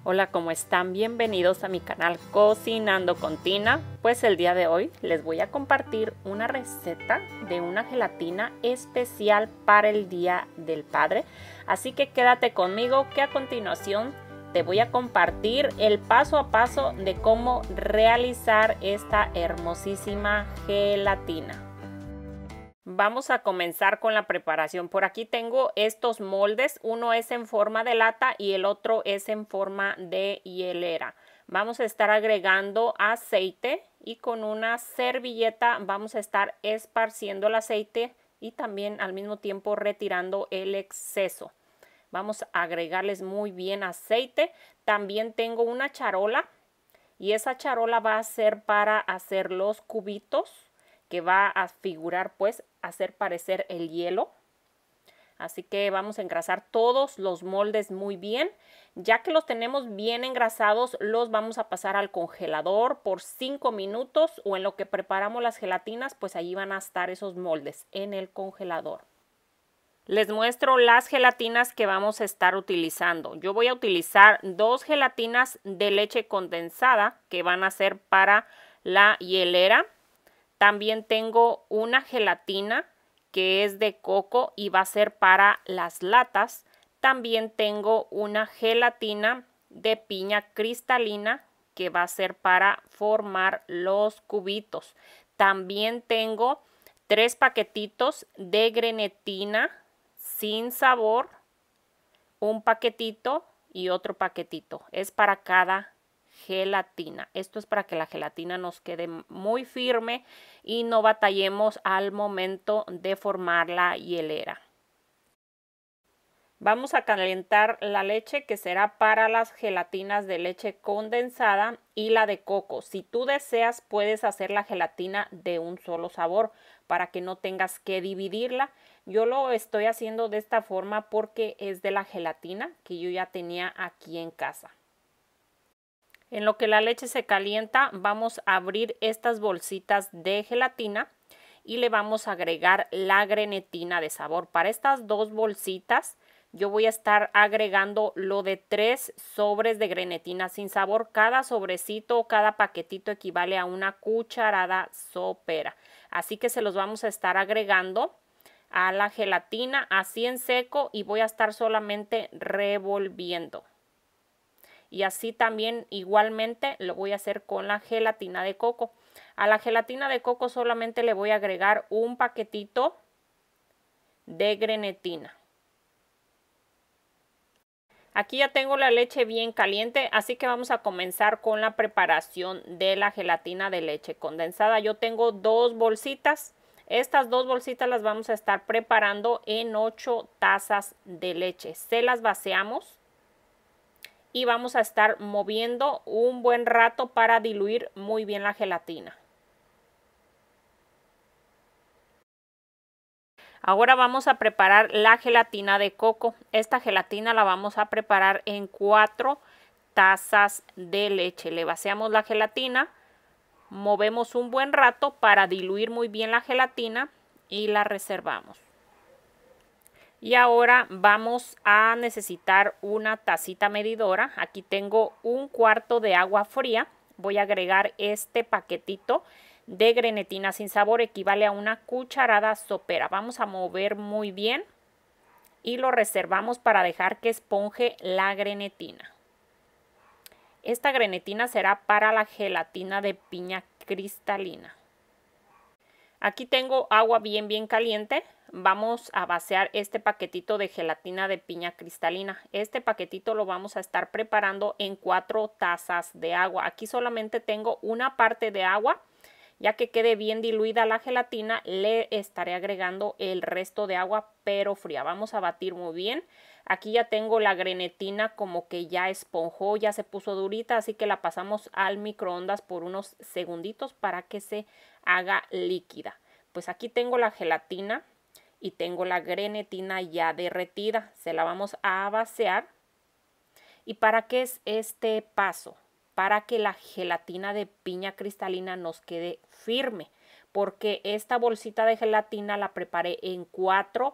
Hola, ¿cómo están? Bienvenidos a mi canal Cocinando con Tina. Pues el día de hoy les voy a compartir una receta de una gelatina especial para el Día del Padre. Así que quédate conmigo que a continuación te voy a compartir el paso a paso de cómo realizar esta hermosísima gelatina. Vamos a comenzar con la preparación. Por aquí tengo estos moldes, uno es en forma de lata y el otro es en forma de hielera. Vamos a estar agregando aceite y con una servilleta vamos a estar esparciendo el aceite y también al mismo tiempo retirando el exceso. Vamos a agregarles muy bien aceite. También tengo una charola y esa charola va a ser para hacer los cubitos, que va a figurar, pues, hacer parecer el hielo. Así que vamos a engrasar todos los moldes muy bien. Ya que los tenemos bien engrasados, los vamos a pasar al congelador por 5 minutos o en lo que preparamos las gelatinas, pues allí van a estar esos moldes en el congelador. Les muestro las gelatinas que vamos a estar utilizando. Yo voy a utilizar 2 gelatinas de leche condensada que van a ser para la hielera. También tengo una gelatina que es de coco y va a ser para las latas. También tengo una gelatina de piña cristalina que va a ser para formar los cubitos. También tengo 3 paquetitos de grenetina sin sabor, un paquetito y otro paquetito. Es para cada gelatina. Esto es para que la gelatina nos quede muy firme y no batallemos al momento de formar la hielera. Vamos a calentar la leche, que será para las gelatinas de leche condensada, y la de coco. Si tú deseas, puedes hacer la gelatina de un solo sabor para que no tengas que dividirla. Yo lo estoy haciendo de esta forma porque es de la gelatina que yo ya tenía aquí en casa. En lo que la leche se calienta, vamos a abrir estas bolsitas de gelatina y le vamos a agregar la grenetina de sabor. Para estas 2 bolsitas yo voy a estar agregando lo de 3 sobres de grenetina sin sabor. Cada sobrecito o cada paquetito equivale a una cucharada sopera. Así que se los vamos a estar agregando a la gelatina así en seco y voy a estar solamente revolviendo. Y así también igualmente lo voy a hacer con la gelatina de coco. A la gelatina de coco solamente le voy a agregar un paquetito de grenetina. Aquí ya tengo la leche bien caliente, así que vamos a comenzar con la preparación de la gelatina de leche condensada. Yo tengo 2 bolsitas. Estas 2 bolsitas las vamos a estar preparando en 8 tazas de leche. Se las vaciamos y vamos a estar moviendo un buen rato para diluir muy bien la gelatina. Ahora vamos a preparar la gelatina de coco. Esta gelatina la vamos a preparar en 4 tazas de leche. Le vaciamos la gelatina, movemos un buen rato para diluir muy bien la gelatina y la reservamos. Y ahora vamos a necesitar una tacita medidora. Aquí tengo 1/4 de agua fría. Voy a agregar este paquetito de grenetina sin sabor, equivale a una cucharada sopera. Vamos a mover muy bien y lo reservamos para dejar que esponje la grenetina. Esta grenetina será para la gelatina de piña cristalina. Aquí tengo agua bien caliente. Vamos a vaciar este paquetito de gelatina de piña cristalina. Este paquetito lo vamos a estar preparando en 4 tazas de agua. Aquí solamente tengo una parte de agua. Ya que quede bien diluida la gelatina, le estaré agregando el resto de agua, pero fría. Vamos a batir muy bien. Aquí ya tengo la grenetina como que ya esponjó, ya se puso durita, así que la pasamos al microondas por unos segunditos para que se haga líquida. Pues aquí tengo la gelatina y tengo la grenetina ya derretida. Se la vamos a vaciar. ¿Y para qué es este paso? Para que la gelatina de piña cristalina nos quede firme, porque esta bolsita de gelatina la preparé en 4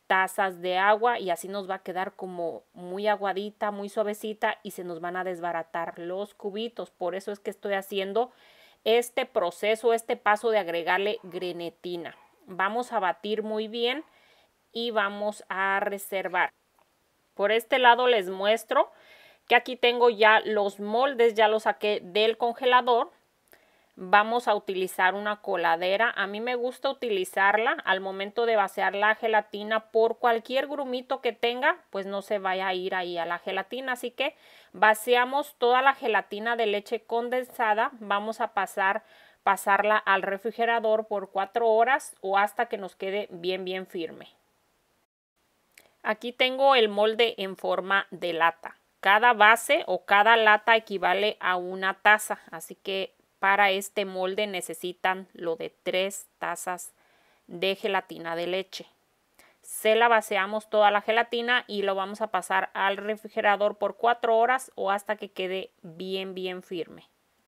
tazas de agua y así nos va a quedar como muy aguadita, muy suavecita y se nos van a desbaratar los cubitos. Por eso es que estoy haciendo este proceso, este paso de agregarle grenetina. Vamos a batir muy bien y vamos a reservar. Por este lado les muestro que aquí tengo ya los moldes, ya los saqué del congelador. Vamos a utilizar una coladera. A mí me gusta utilizarla al momento de vaciar la gelatina por cualquier grumito que tenga, pues no se vaya a ir ahí a la gelatina. Así que vaciamos toda la gelatina de leche condensada. Vamos a pasarla al refrigerador por 4 horas o hasta que nos quede bien firme. Aquí tengo el molde en forma de lata. Cada base o cada lata equivale a una taza, así que para este molde necesitan lo de 3 tazas de gelatina de leche. Se la vaciamos toda la gelatina y lo vamos a pasar al refrigerador por 4 horas o hasta que quede bien firme.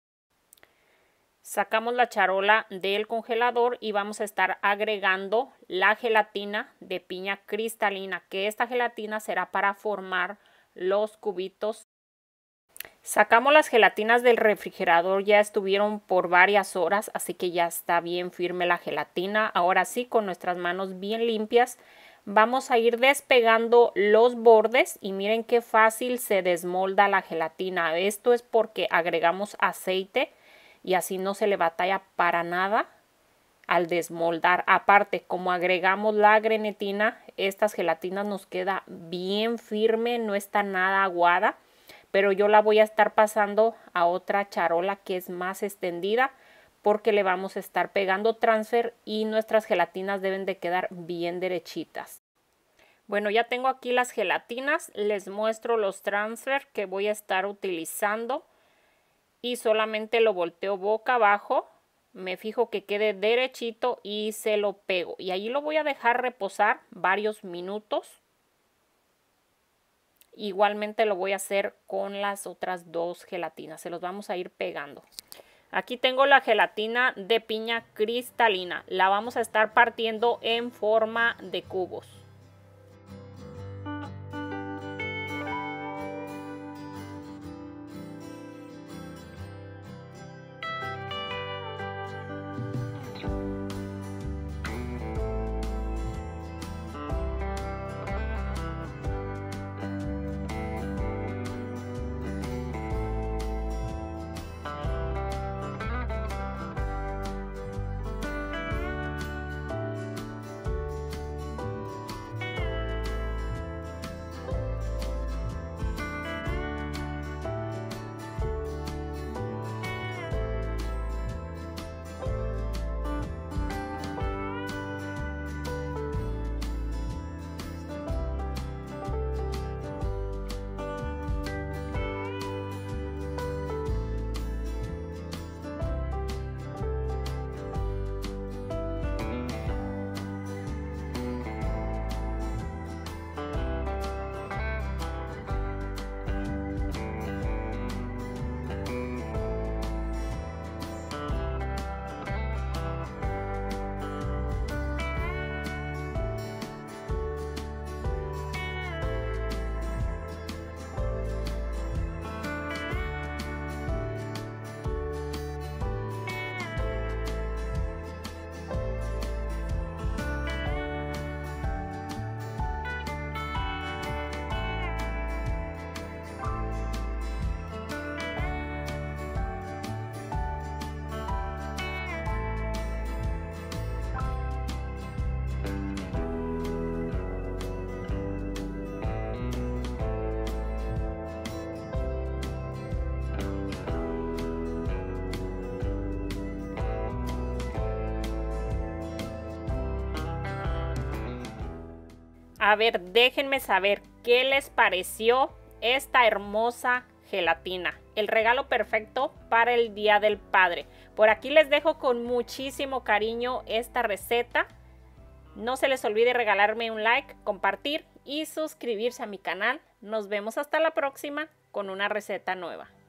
Sacamos la charola del congelador y vamos a estar agregando la gelatina de piña cristalina, que esta gelatina será para formar los cubitos. Sacamos las gelatinas del refrigerador, ya estuvieron por varias horas, así que ya está bien firme la gelatina. Ahora sí, con nuestras manos bien limpias, vamos a ir despegando los bordes y miren qué fácil se desmolda la gelatina. Esto es porque agregamos aceite y así no se le batalla para nada al desmoldar. Aparte, como agregamos la grenetina, estas gelatinas nos queda bien firme, no está nada aguada. Pero yo la voy a estar pasando a otra charola que es más extendida porque le vamos a estar pegando transfer y nuestras gelatinas deben de quedar bien derechitas. Bueno, ya tengo aquí las gelatinas, les muestro los transfer que voy a estar utilizando y solamente lo volteo boca abajo, me fijo que quede derechito y se lo pego y ahí lo voy a dejar reposar varios minutos. Igualmente lo voy a hacer con las otras 2 gelatinas. Se los vamos a ir pegando. Aquí tengo la gelatina de piña cristalina. La vamos a estar partiendo en forma de cubos. A ver, déjenme saber qué les pareció esta hermosa gelatina. El regalo perfecto para el Día del Padre. Por aquí les dejo con muchísimo cariño esta receta. No se les olvide regalarme un like, compartir y suscribirse a mi canal. Nos vemos hasta la próxima con una receta nueva.